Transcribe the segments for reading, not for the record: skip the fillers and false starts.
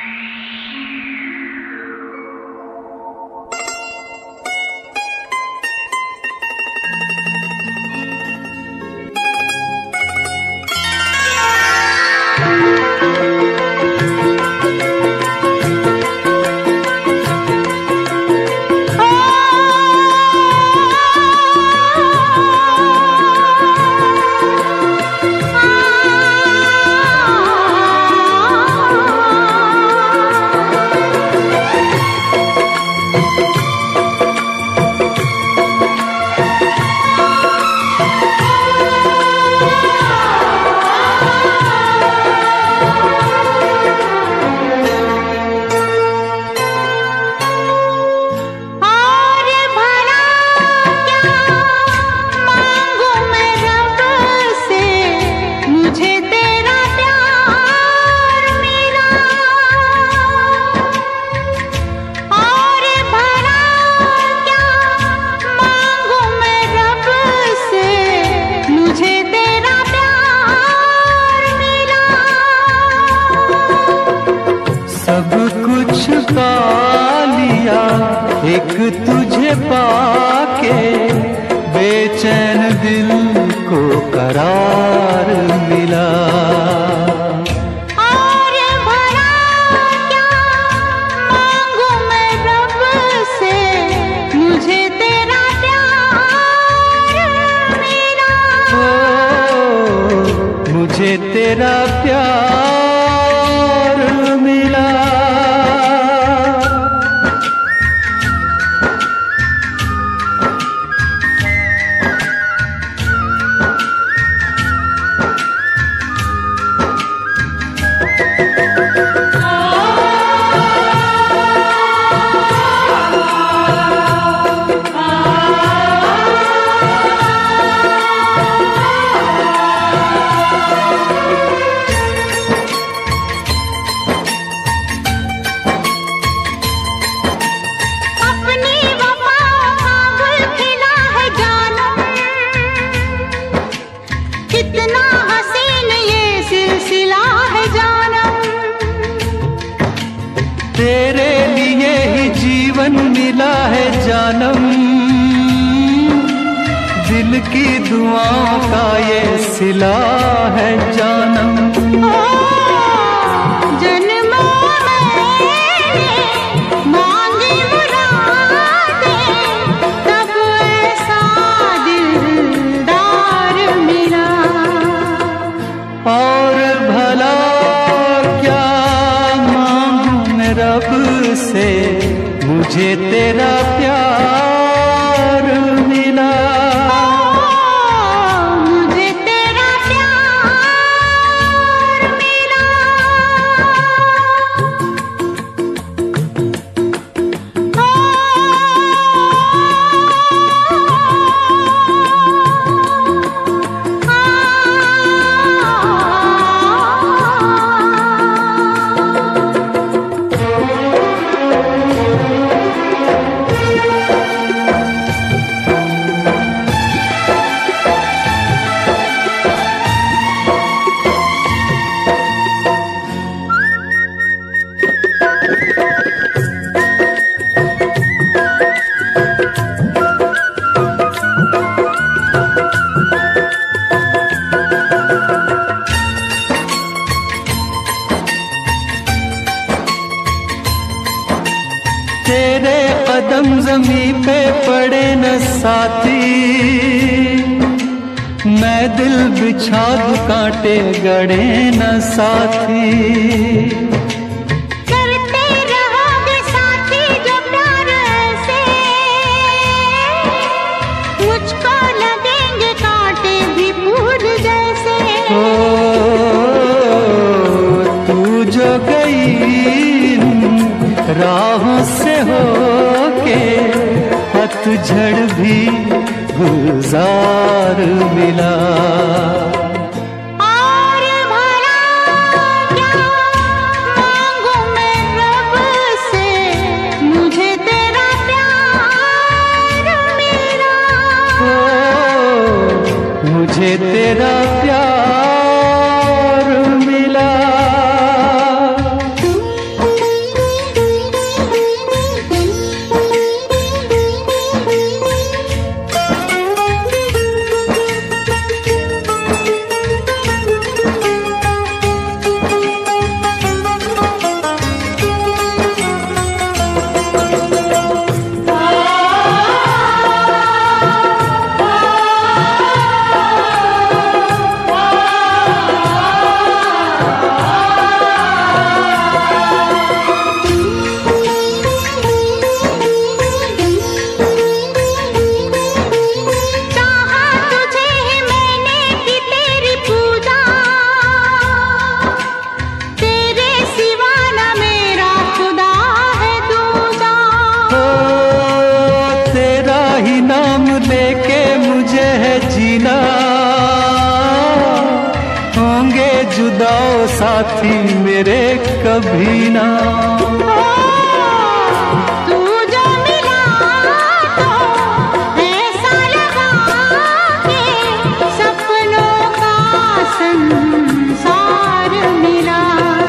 एक तुझे पाके बेचैन दिल को करार मिला। और भला क्या मांगू मैं रब से, मुझे तेरा प्यार मिला। ओ, मुझे तेरा प्यार मिला। कितना हसीन ये सिलसिला है जानम, तेरे लिए ही जीवन मिला है जानम। दिल की दुआओं का ये सिला है जानम। और भला क्या मांगू मैं रब से, मुझे तेरा प्यार मिला। मुझे तेरा प्यार मिला। तेरे कदम ज़मीं पे पड़े न साथी, मैं दिल बिछा दूं कांटे गड़े न साथी। करते रहोगे साथी जो प्यार से, मुझको लगेंगे कांटे भी फूल जैसे। ओ, तू जो गई राहों से होके, पतझड़ भी गुलजार मिला। और भला क्या मांगू मैं रब से, मुझे तेरा प्यार मिला। ओ, मुझे तेरा प्यार मिला। साथी मेरे कभी ना। तू जो मिला तो ऐसा लगा कि सपनों का संसार मिला।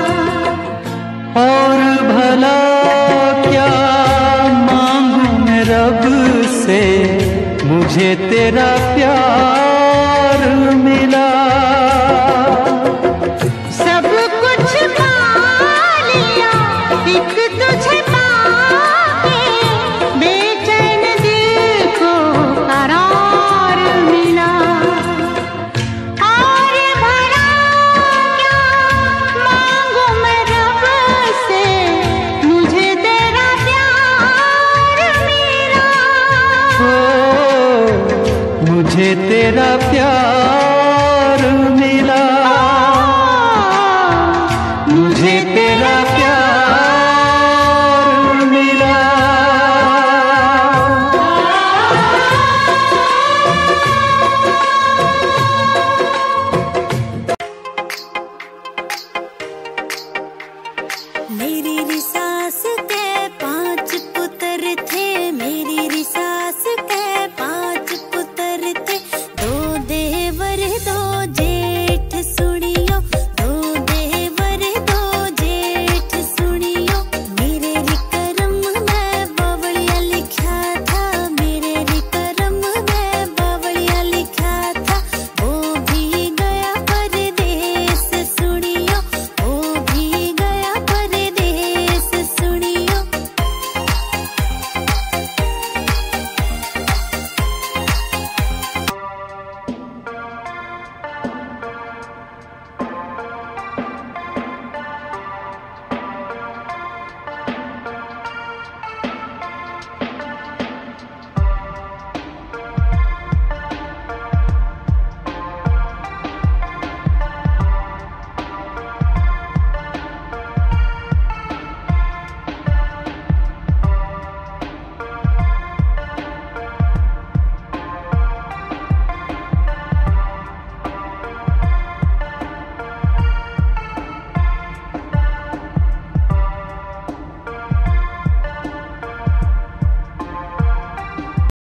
और भला क्या मांगू मैं रब से, मुझे तेरा प्यार मिला। सब कुछ पा लिया एक तुझे पाके, बेचैन दिल को करार मिला। और भला क्या मांगू मैं रब से, मुझे तेरा प्यार मिला। मुझे तेरा प्यार मिला। मुझे तेरा प्यार मिला। मेरी रिसा